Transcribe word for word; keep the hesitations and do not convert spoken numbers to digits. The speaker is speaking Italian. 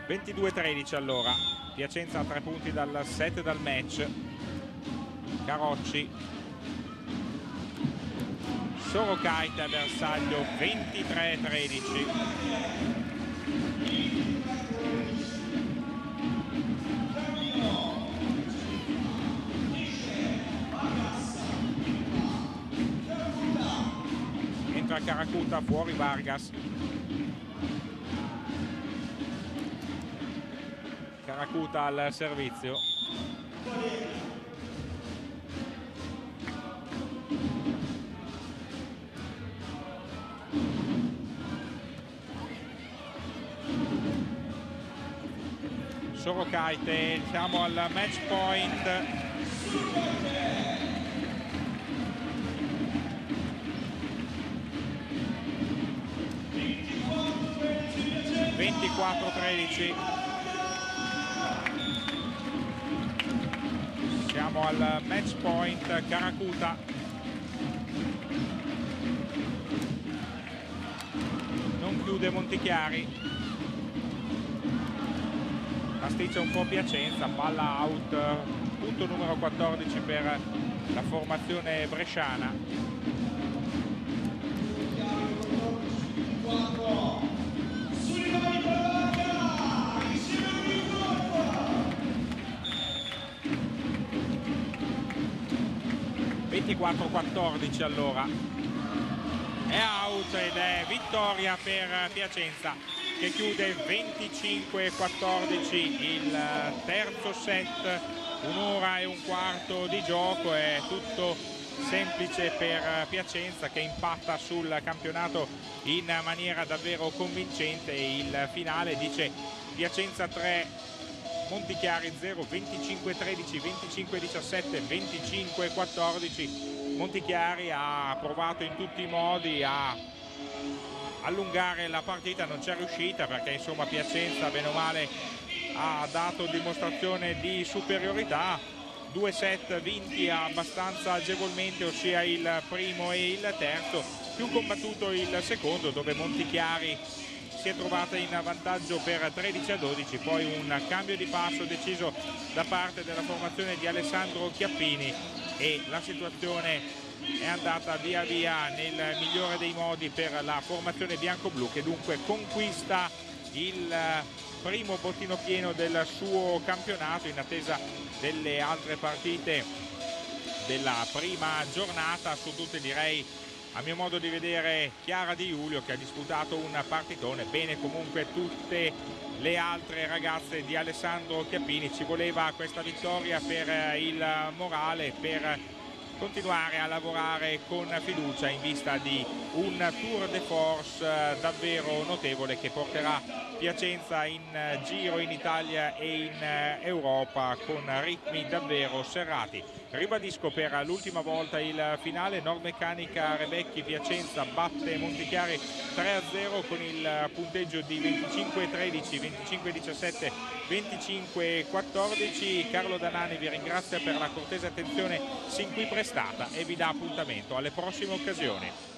ventidue tredici allora, Piacenza a tre punti dal set dal match. Carocci, Sorokaite bersaglio ventitré tredici. Entra Caracuta, fuori Vargas. Caracuta al servizio. Sorokaite, siamo al match point. ventiquattro tredici. Siamo al match point. Caracuta. Non chiude Montichiari. Pasticcia un po' Piacenza, palla out, punto numero quattordici per la formazione bresciana. ventiquattro quattordici allora. È out ed è vittoria per Piacenza, che chiude venticinque quattordici il terzo set. Un'ora e un quarto di gioco, è tutto semplice per Piacenza, che impatta sul campionato in maniera davvero convincente. Il finale dice Piacenza tre, Montichiari zero, venticinque tredici, venticinque diciassette, venticinque quattordici. Montichiari ha provato in tutti i modi a allungare la partita, non c'è riuscita perché insomma Piacenza bene o male ha dato dimostrazione di superiorità. Due set vinti abbastanza agevolmente, ossia il primo e il terzo, più combattuto il secondo, dove Montichiari si è trovata in vantaggio per tredici a dodici. Poi un cambio di passo deciso da parte della formazione di Alessandro Chiappini e la situazione è andata via via nel migliore dei modi per la formazione bianco-blu, che dunque conquista il primo bottino pieno del suo campionato, in attesa delle altre partite della prima giornata. Su tutte direi, a mio modo di vedere, Chiara Di Giulio, che ha disputato un partitone. Bene comunque tutte le altre ragazze di Alessandro Chiappini. Ci voleva questa vittoria per il morale, per continuare a lavorare con fiducia in vista di un tour de force davvero notevole, che porterà Piacenza in giro in Italia e in Europa con ritmi davvero serrati. Ribadisco per l'ultima volta il finale: Nordmeccanica Rebecchi Piacenza batte Montichiari tre a zero con il punteggio di venticinque tredici, venticinque diciassette, venticinque quattordici. Carlo Danani vi ringrazia per la cortese attenzione sin qui prestata e vi dà appuntamento alle prossime occasioni.